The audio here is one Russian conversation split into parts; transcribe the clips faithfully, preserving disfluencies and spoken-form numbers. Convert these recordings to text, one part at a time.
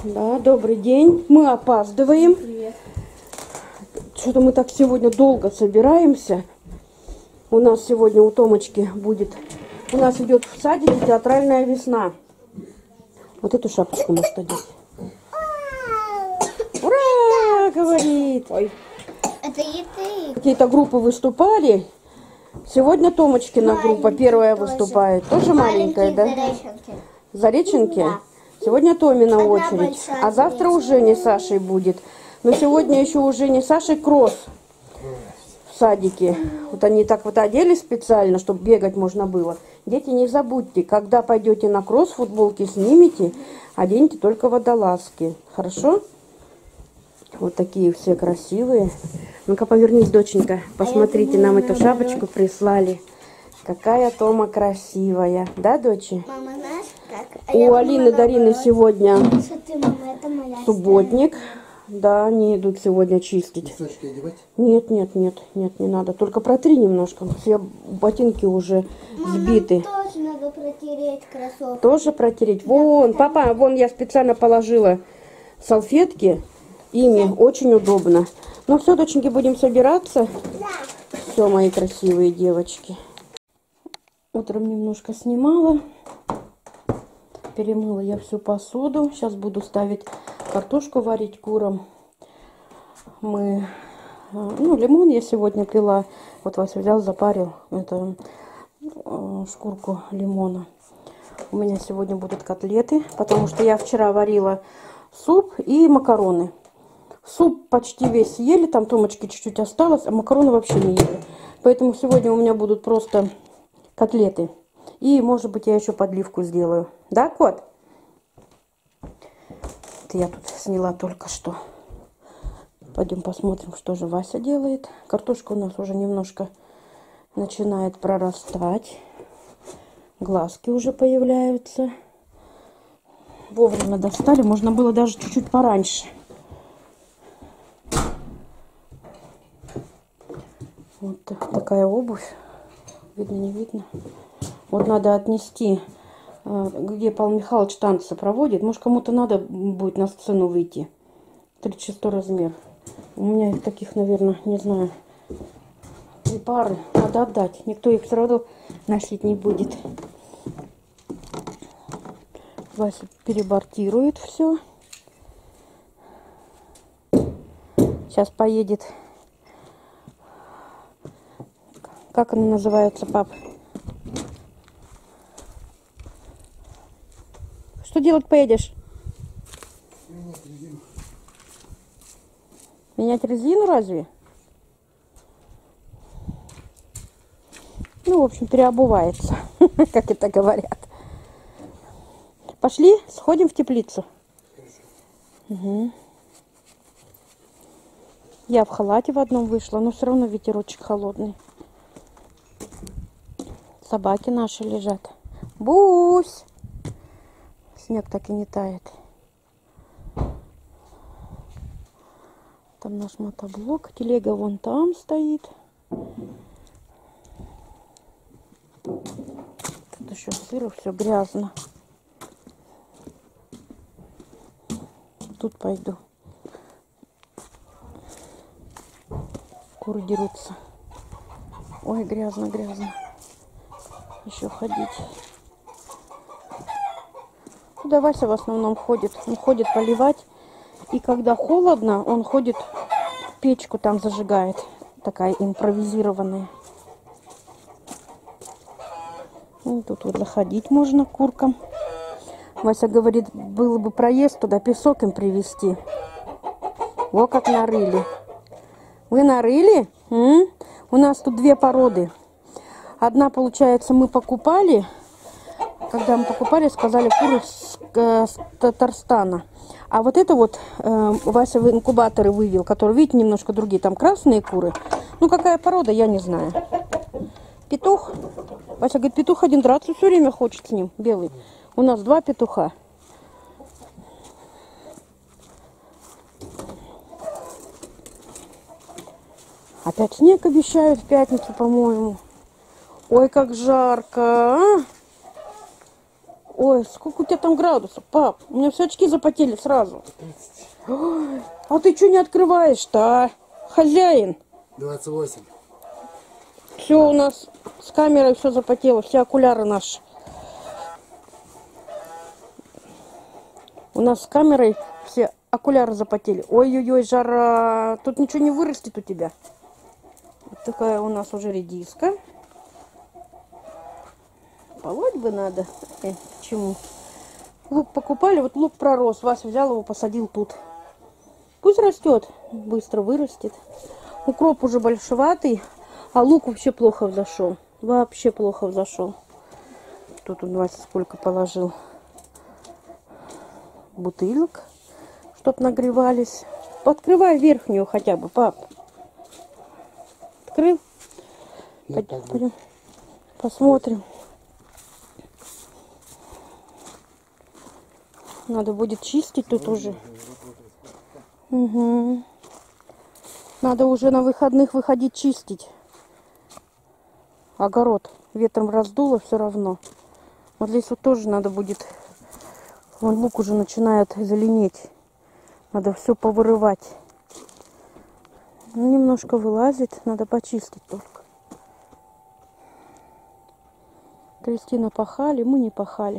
Да, добрый день. Мы опаздываем. Привет. Что-то мы так сегодня долго собираемся. У нас сегодня у Томочки будет... У нас идет в садике театральная весна. Вот эту шапочку может одеть. Ура! Говорит. Ой. Это и ты. Какие-то группы выступали. Сегодня Томочкина группа первая тоже. выступает. Тоже маленькая, да? Зареченки. Зареченки? Да. Сегодня Томина Одна очередь. большая А завтра Зареченка. у Жени с Сашей будет. Но сегодня еще у Жени с Сашей кросс в садике. Вот они так вот одели специально, чтобы бегать можно было. Дети, не забудьте, когда пойдете на кросс, футболки снимите, оденьте только водолазки. Хорошо? Вот такие все красивые. Ну-ка, повернись, доченька. Посмотрите, нам эту шапочку прислали. Какая Тома красивая. Да, дочи? Мама, знаешь, как? У Алины Дарины сегодня Что ты, мама, это моя субботник. Да, они идут сегодня чистить. Носочки одевать? Нет, нет, нет, нет, не надо. Только протри немножко. Все ботинки уже сбиты. Мама, тоже надо протереть кроссовки. Тоже протереть. Вон, папа, вон я специально положила салфетки. Ими очень удобно. Ну все, доченьки, будем собираться. Все, мои красивые девочки. Утром немножко снимала. Перемыла я всю посуду. Сейчас буду ставить картошку варить курам. Мы, ну, лимон я сегодня пила. Вот Вася взял, запарил это, шкурку лимона. У меня сегодня будут котлеты, потому что я вчера варила суп и макароны. Суп почти весь съели, там Томочки чуть-чуть осталось, а макароны вообще не ели. Поэтому сегодня у меня будут просто котлеты. И, может быть, я еще подливку сделаю. Да, кот? Это я тут сняла только что. Пойдем посмотрим, что же Вася делает. Картошка у нас уже немножко начинает прорастать. Глазки уже появляются. Вовремя достали. Можно было даже чуть-чуть пораньше. Вот такая обувь. Видно, не видно. Вот надо отнести, где Павел Михайлович танцы проводит. Может, кому-то надо будет на сцену выйти. тридцать шестой размер. У меня их таких, наверное, не знаю, три пары. Надо отдать. Никто их все равно носить не будет. Вася перебортирует все. Сейчас поедет. Как она называется, пап? Что делать поедешь? Менять резину. Менять резину разве? Ну, в общем, переобувается, как это говорят. Пошли, сходим в теплицу. Угу. Я в халате в одном вышла, но все равно ветерочек холодный. Собаки наши лежат. Бусь! Снег так и не тает. Там наш мотоблок. Телега вон там стоит. Тут еще сыро, все грязно. Тут пойду. Куры дерутся. Ой, грязно, грязно. Еще ходить. Куда Вася в основном ходит? Он ходит поливать. И когда холодно, он ходит, печку там зажигает. Такая импровизированная. И тут вот заходить можно к куркам. Вася говорит, было бы проезд туда, песок им привезти. Во как нарыли. Вы нарыли? М? У нас тут две породы. Одна, получается, мы покупали. Когда мы покупали, сказали, куры с, э, с Татарстана. А вот это вот э, Вася в инкубаторы вывел, которые, видите, немножко другие. Там красные куры. Ну, какая порода, я не знаю. Петух. Вася говорит, петух один драться все время хочет с ним, белый. У нас два петуха. Опять снег обещают в пятницу, по-моему. Ой, как жарко, а? Ой, сколько у тебя там градусов, пап? У меня все очки запотели сразу. Ой, а ты что не открываешь-то, а? Хозяин. двадцать восемь. Все у нас с камерой все запотело, все окуляры наши. У нас с камерой все окуляры запотели. Ой-ой-ой, жара. Тут ничего не вырастет у тебя. Вот такая у нас уже редиска. Полоть бы надо. Э, почему? Лук покупали, вот лук пророс. Вася взял его, посадил тут. Пусть растет, быстро вырастет. Укроп уже большеватый, а лук вообще плохо взошел. Вообще плохо взошел. Тут он Вася сколько положил бутылок, чтоб нагревались. Открывай верхнюю хотя бы, пап. Открыл? Пойдем посмотрим. Надо будет чистить тут уже. Угу. Надо уже на выходных выходить чистить. Огород ветром раздуло все равно. Вот здесь вот тоже надо будет. Вон лук уже начинает зеленеть. Надо все повырывать. Ну, немножко вылазит. Надо почистить только. Кристина пахали, мы не пахали.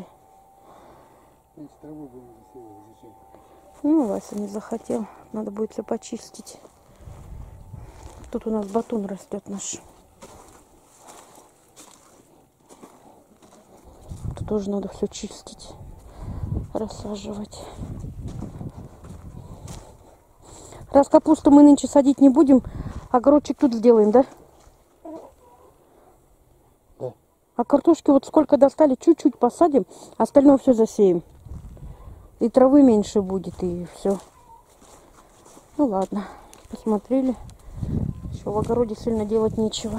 Ну, Вася не захотел. Надо будет все почистить. Тут у нас батон растет наш. Тут тоже надо все чистить, рассаживать. Раз капусту мы нынче садить не будем, огородчик тут сделаем, да? Да. А картошки вот сколько достали, чуть-чуть посадим, остальное все засеем. И травы меньше будет, и все. Ну ладно, посмотрели. Еще в огороде сильно делать нечего.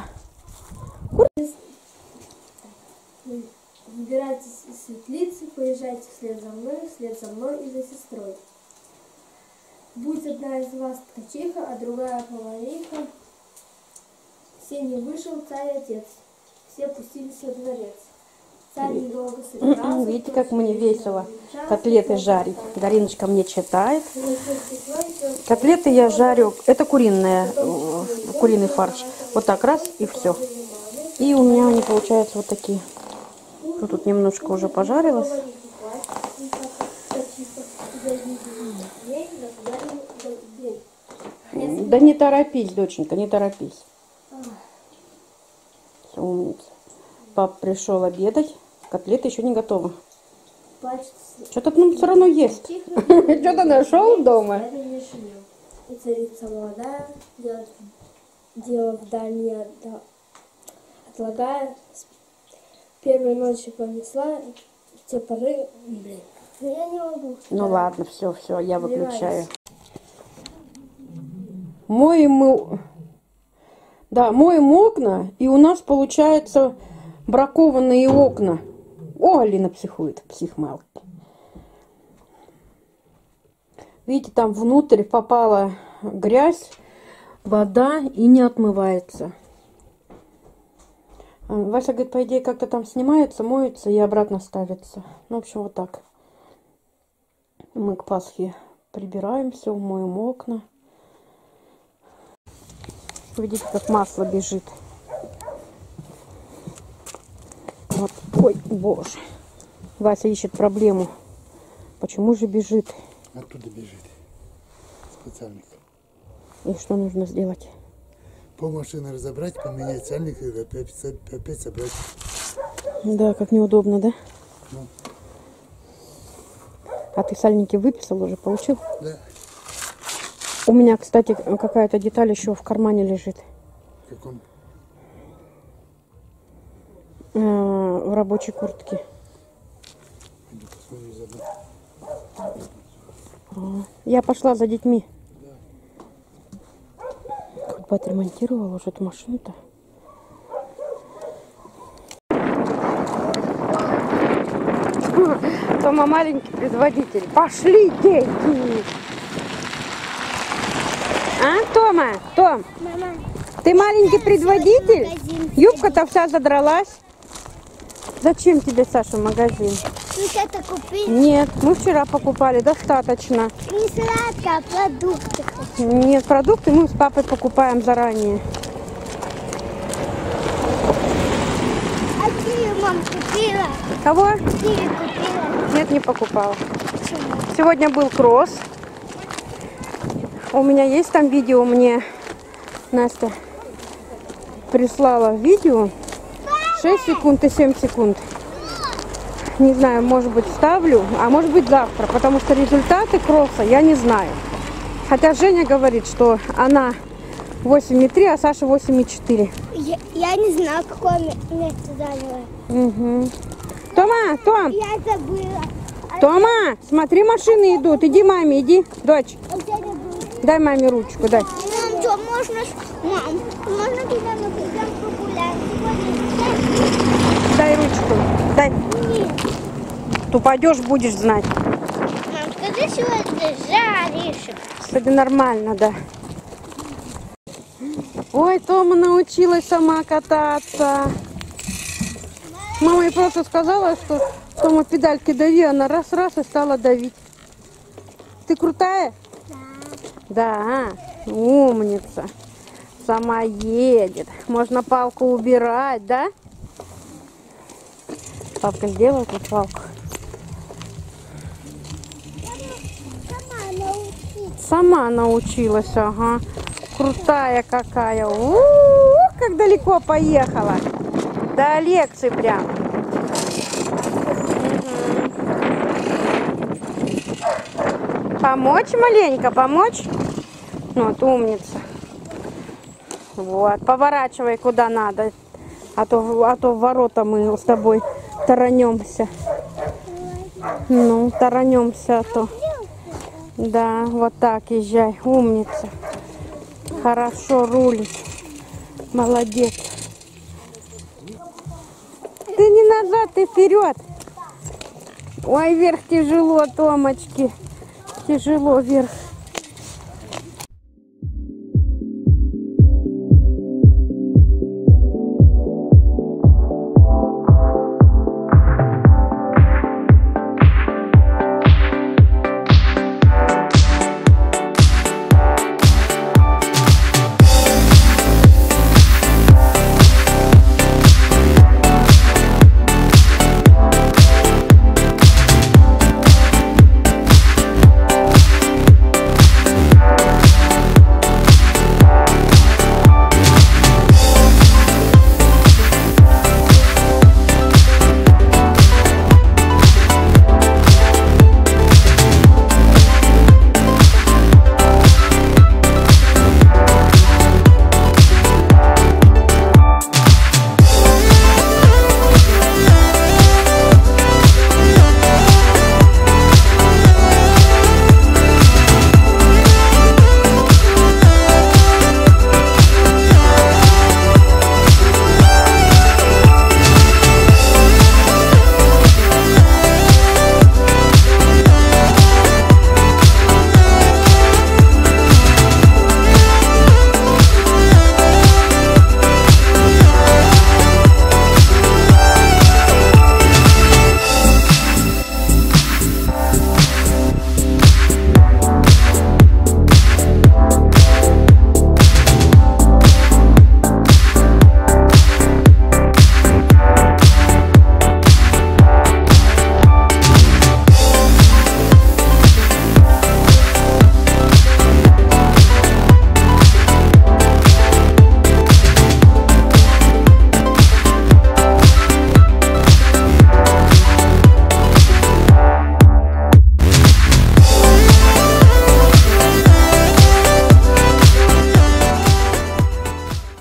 Выбирайтесь из светлицы, поезжайте вслед за мной, вслед за мной и за сестрой. Будь одна из вас ткачиха, а другая повариха. Все не вышел царь-отец, все пустились во дворец. Царь недолго собирался. Видите, как мне весело котлеты жарить. Дариночка мне читает. Котлеты я жарю. Это куриная, куриный фарш. Вот так раз и все. И у меня они получаются вот такие. Ну, тут немножко уже пожарилось. Да не торопись, доченька, не торопись. Все, умница. Пап пришел обедать. Котлеты еще не готовы. Что-то ну, все равно есть. Что-то нашел дома. И царица молодая, дело в дальнее отлагая, первой ночи понесла, в те поры, блин, я не могу. Ну ладно, все, все, я выключаю. Моем мы, да, моем окна, и у нас получается бракованные окна. О, Алина психует, психмалки. Видите, там внутрь попала грязь, вода и не отмывается. Вася говорит, по идее, как-то там снимается, моется и обратно ставится. Ну, в общем, вот так. Мы к Пасхе прибираем все, моем окна. Видите, как масло бежит. Вот. Ой, боже. Вася ищет проблему. Почему же бежит? Оттуда бежит. Специальник. И что нужно сделать? Пол машины разобрать, поменять сальник и опять, опять собрать. Да, как неудобно, да? Ну. А ты сальники выписал уже, получил? Да. У меня, кстати, какая-то деталь еще в кармане лежит. В каком? В рабочей куртке. Пойду посмотрю заодно. Я пошла за детьми. Как бы отремонтировала уже эту машину-то. Тома маленький предводитель. Пошли, дети! А, Тома? Том, Мама, ты маленький предводитель? магазин Юбка-то вся задралась. Зачем тебе, Саша, магазин? Вот это купили. Нет, мы вчера покупали, достаточно. Не сладко, а продукты. Нет, продукты мы с папой покупаем заранее. А ты, мам, купила? Кого? Ты купила? Нет, не покупала. Почему? Сегодня был кросс. У меня есть там видео, мне Настя прислала видео. шесть секунд и семь секунд. Не знаю, может быть вставлю, а может быть завтра, потому что результаты кросса я не знаю. Хотя Женя говорит, что она восемь и три, а Саша восемь и четыре. Я, я не знаю, какое ме- место заняла. Угу. Тома, Том, Я забыла. А Тома, смотри, машины идут. Иди, маме, иди. Дочь, я забыла. дай маме ручку, дай. Мам, что, можно... с- Мам, можно туда мы пойдем погулять? Сегодня... Дай ручку, дай. Нет. Ты упадешь, будешь знать. Мам, скажи, сегодня жаришь. Сегодня нормально, да. Ой, Тома научилась сама кататься. Мама ей просто сказала, что Тома педальки дави, она раз-раз и стала давить. Ты крутая? Да. Да, умница. Сама едет. Можно палку убирать, да? Папка сделал эту палку. Сама научись. Сама научилась, ага. Крутая какая. У-у-у, как далеко поехала. До Алексы прям. Угу. Помочь маленько, помочь? Вот, умница. Вот, поворачивай куда надо. А то, а то в ворота мы с тобой таранемся. Ну, таранемся, а то. Да, вот так езжай. Умница. Хорошо рулит. Молодец. Ты не назад, ты вперед. Ой, вверх тяжело, Томочки. Тяжело вверх.